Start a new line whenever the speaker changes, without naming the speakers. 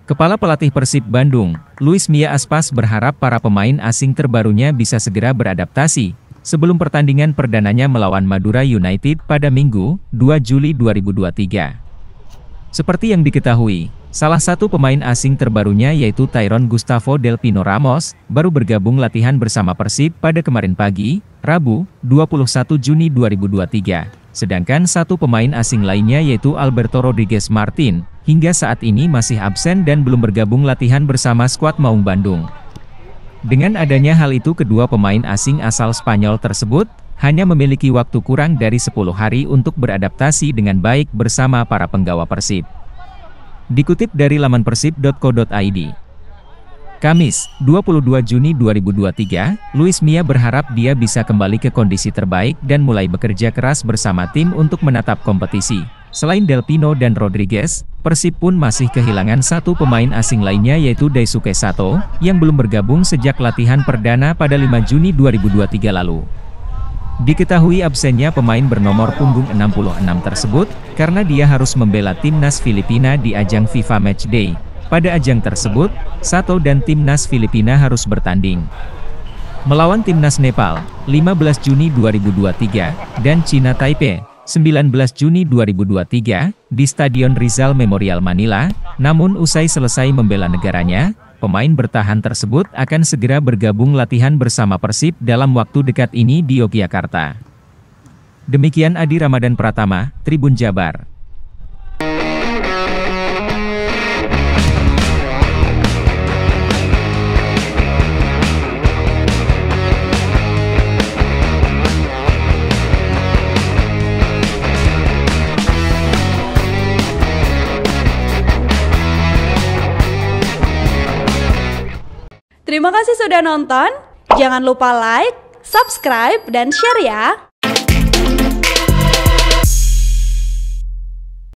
Kepala Pelatih Persib Bandung, Luis Mia Aspas berharap para pemain asing terbarunya bisa segera beradaptasi sebelum pertandingan perdananya melawan Madura United pada Minggu, 2 Juli 2023. Seperti yang diketahui, salah satu pemain asing terbarunya yaitu Tyrone Gustavo Del Pino Ramos, baru bergabung latihan bersama Persib pada kemarin pagi, Rabu, 21 Juni 2023. Sedangkan satu pemain asing lainnya yaitu Alberto Rodriguez Martin, hingga saat ini masih absen dan belum bergabung latihan bersama skuad Maung Bandung. Dengan adanya hal itu, kedua pemain asing asal Spanyol tersebut hanya memiliki waktu kurang dari 10 hari untuk beradaptasi dengan baik bersama para penggawa Persib. Dikutip dari laman persib.co.id. Kamis, 22 Juni 2023, Luis Mia berharap dia bisa kembali ke kondisi terbaik dan mulai bekerja keras bersama tim untuk menatap kompetisi. Selain Del Pino dan Rodriguez, Persib pun masih kehilangan satu pemain asing lainnya yaitu Daisuke Sato, yang belum bergabung sejak latihan perdana pada 5 Juni 2023 lalu. Diketahui absennya pemain bernomor punggung 66 tersebut, karena dia harus membela timnas Filipina di ajang FIFA Matchday. Pada ajang tersebut, Sato dan timnas Filipina harus bertanding melawan timnas Nepal, 15 Juni 2023, dan Cina Taipei, 19 Juni 2023, di Stadion Rizal Memorial Manila. Namun usai selesai membela negaranya, pemain bertahan tersebut akan segera bergabung latihan bersama Persib dalam waktu dekat ini di Yogyakarta. Demikian Adi Ramadan Pratama, Tribun Jabar.
Terima kasih sudah nonton, jangan lupa like, subscribe, dan share ya!